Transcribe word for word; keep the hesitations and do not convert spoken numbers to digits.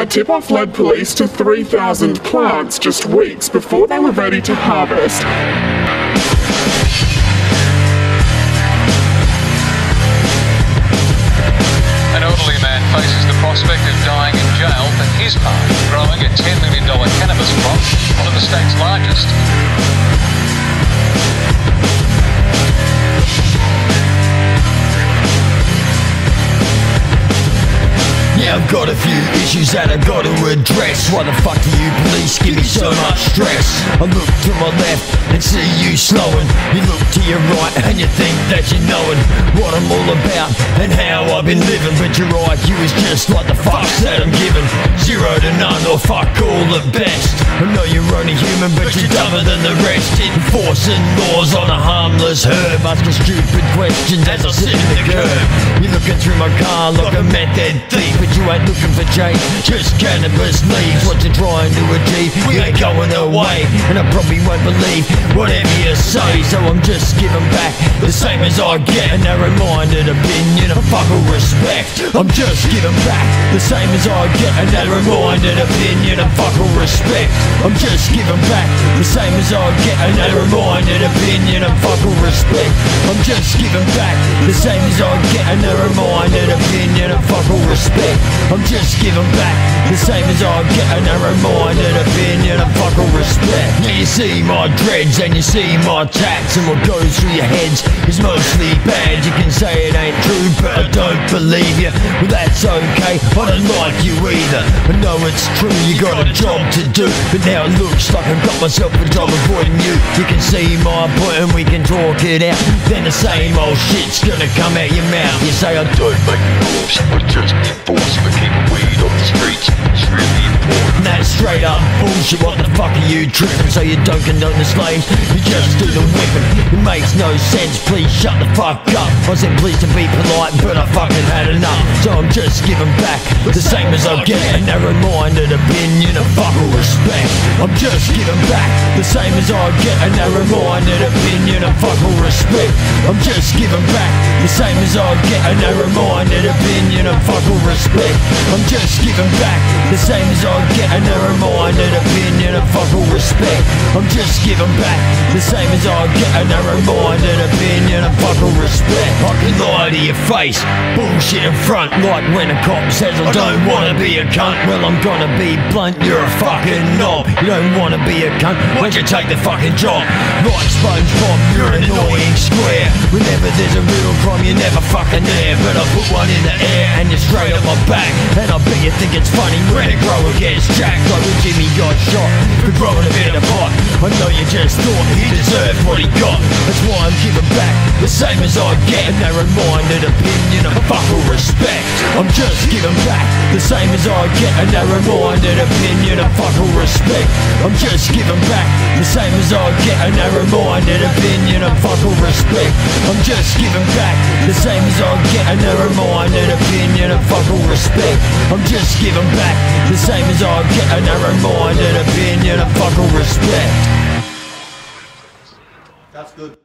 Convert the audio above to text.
tip-off led police to three thousand plants just weeks before they were ready to harvest. An elderly man faces the prospect of dying in jail for his part in growing a ten million dollars cannabis crop, one of the state's largest. Yeah, I've got a few issues that I've got to address. Why the fuck do you police give me so much stress? I look to my left and see you slowing. You look to your right and you think that you're knowing what I'm all about and how I've been living. But your I Q is just like the fucks that I'm given. Zero to none or fuck all at best. I know you're only human but you're dumber than the rest. Enforcing laws on a harmless herb, asking stupid questions as I sit in the curb. You're looking through my car like a method thief, but you ain't looking for change, just cannabis leaves. What you're trying to achieve, we ain't going away, and I probably won't believe whatever you say. So I'm just giving back the same as I get, a narrow-minded opinion and fuck all respect. I'm just giving back the same as I get, a narrow-minded opinion and fuck all respect. I'm just giving back the same as I get, a narrow-minded opinion and fuck all respect. I'm just giving back the same as I get, a narrow-minded opinion and fuck all respect. I'm just giving back the same as I get, a narrow-minded opinion and fuck all respect. Yeah, you see my dreads and you see my tats, and what goes through your heads is mostly bad. You can say it ain't true, but I don't believe you. Well, that's okay, I don't like you either. I know it's true, you got a job to do, but now it looks like I've got myself a job avoiding you. You can see my point and we can talk it out, then the same old shit's gonna come out your mouth. You say I don't make rules, I just enforce for keeping weed off the streets. It's really important. That's straight up bullshit. What the fuck are you tripping? So you don't condone the slaves, you just do the whipping. It makes no sense, please shut the fuck up. I said please to be polite, but I fucking had enough. So I'm just giving back the same as I get, a narrow-minded opinion and fuck all respect. I'm just giving back the same as I get, a narrow-minded opinion and fuck all respect. I'm just giving back the same as I get, a narrow-minded opinion and fuck all respect. I'm just giving back the same as I get, a narrow-minded opinion and fuck all respect. I'm just giving back the same as I get, a narrow-minded opinion and fuck all respect. I can lie to your face, bullshit in front, like when a cop says I don't wanna be a cunt. Well, I'm gonna be blunt, you're a fucking knob. You don't wanna be a cunt, why'd you take the fucking job? Like SpongeBob, you're an annoying square. Whenever there's a real crime, you're never fucking there. But I put one in the air and you're straight up my back, and I bet you think it's funny when a grower gets jacked. Like when Jimmy got shot for growing a bit of pot. I know you just thought he deserved what he got. That's why I'm giving back the same as I get, a narrow-minded opinion and fuck all respect. I'm just giving back the same as I get, a narrow-minded opinion and fuck all respect. I'm just giving back the same as I get, a narrow-minded opinion and fuck all respect. I'm just giving back the same as I get, a narrow-minded opinion and fuck all respect. I'm just giving back the same as I get, a narrow-minded opinion and fuck all respect. That's good.